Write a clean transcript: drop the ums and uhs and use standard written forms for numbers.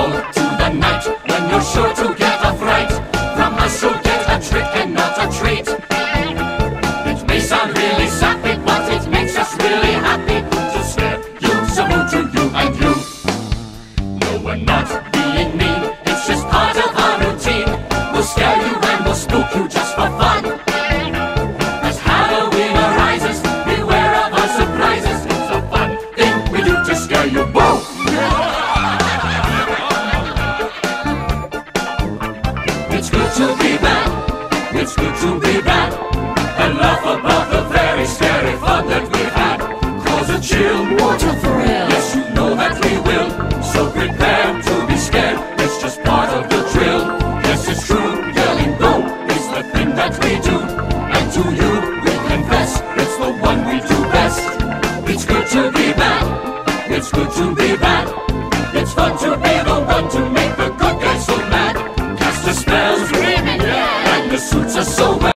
call to the night when you're sure to get a fright from us who get a trick and not a treat. It may sound really sappy, but it makes us really happy to scare you, so who to you and you. No, we're not being mean, it's just part of our routine. We'll scare you and we'll spook you just for fun. As Halloween arises, beware of our surprises. It's a fun thing we do to scare you. Boo! It's good to be bad, it's good to be bad, and laugh about the very scary fun that we've had. Cause a chill, what a thrill, yes you know that we will. So prepare to be scared, it's just part of the drill. Yes it's true, yelling go is the thing that we do. And to you we confess, it's the one we do best. It's good to be bad, it's good to be bad, it's fun to be the one to make the good guys so mad. Cast the spells, screaming, yeah, and the suits are so bad.